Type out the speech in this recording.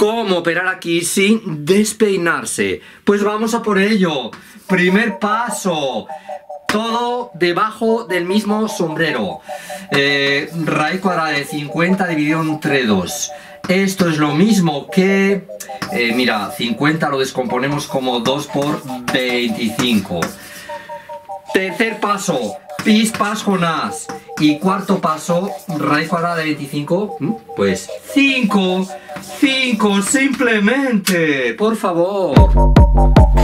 cómo operar aquí sin despeinarse. Pues vamos a por ello. Primer paso. Todo debajo del mismo sombrero. Raíz cuadrada de 50 dividido entre 2. Esto es lo mismo que... mira, 50 lo descomponemos como 2 por 25. Tercer paso, pis pas con as. Y cuarto paso, raíz cuadrada de 25, pues 5. 5, simplemente, por favor.